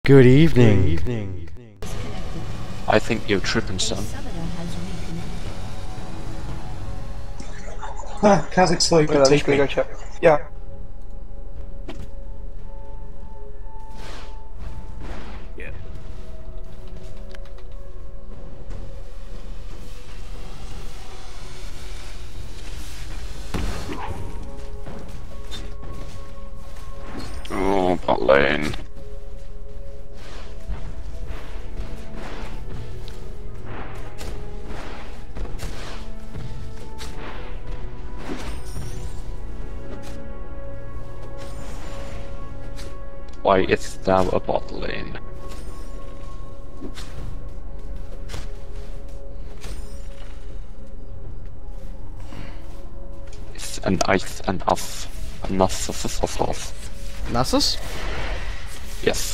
Good evening. I think you're tripping, son. Ah, Kazakh slave could take me. Go check. Yeah. Yeah. Oh, bot lane. Why is thou a bot lane? It's an ice and off. Enough of. Nasus? Yes.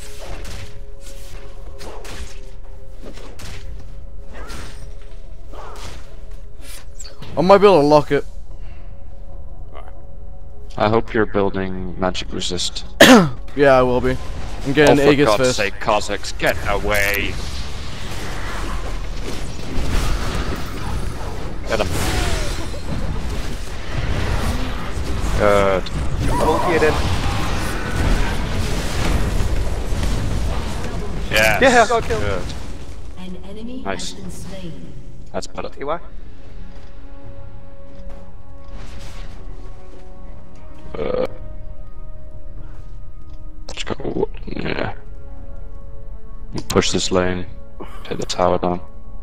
I might be able to lock it. I hope you're building magic resist. Yeah, I will be. I'm getting Oh, for Aegis God's first. sake, Cossacks, get away! Get him. Good. Ulti it in. Yes. Yeah, I got killed. Good. An enemy Nice. has been slain. That's better. See why? Let's go. Yeah. Push this lane. Take the tower down.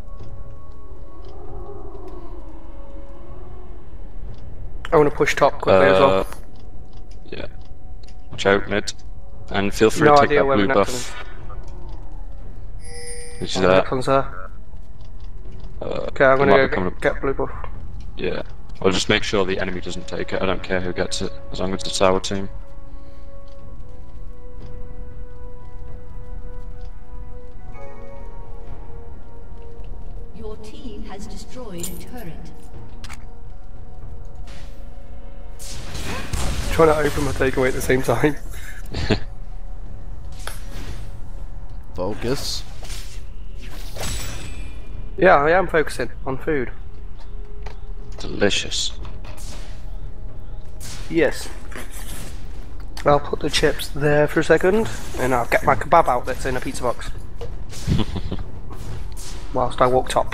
I want to push top quickly as well. Yeah. Watch out, mid. And feel free No to take idea that where blue the buff. Which is Necron's there. Okay, I'm gonna go get blue buff. Yeah. Well, just make sure the enemy doesn't take it. I don't care who gets it, as long as it's our team. Your team has destroyed a turret. Trying to open my takeaway at the same time. Focus. Yeah, I am focusing on food. Delicious. Yes. I'll put the chips there for a second, and I'll get my kebab out that's in a pizza box. Whilst I walk top.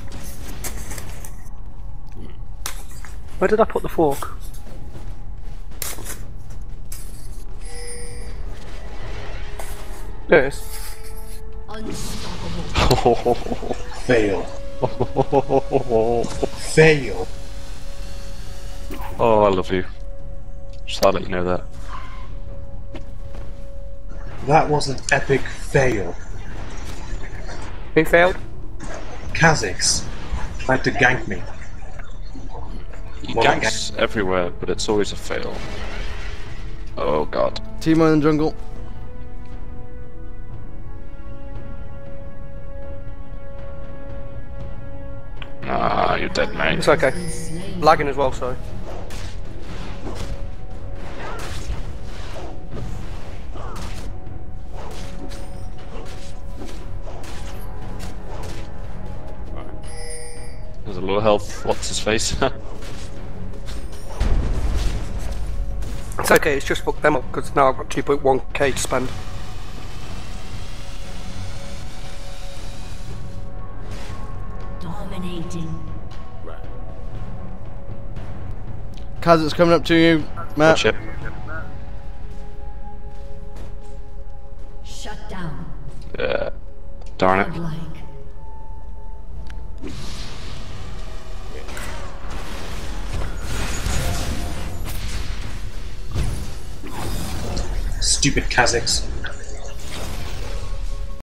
Where did I put the fork? There it is. Unstoppable. Fail. Fail. Oh, I love you. Just thought I'd let you know that. That was an epic fail. Who failed? Kazakhs tried to gank me. You Well, I ganks everywhere, but it's always a fail. Oh god. Teemo in the jungle. Ah, you're dead, mate. It's okay. Lagging as well, sorry. There's a low health. What's his face? It's okay, it's just booked them up because now I've got 2.1k to spend. Dominating. Kaz, it's coming up to you, Matt. Watch it. Shut down. Yeah. Darn it. Godlike. Stupid Kazakhs.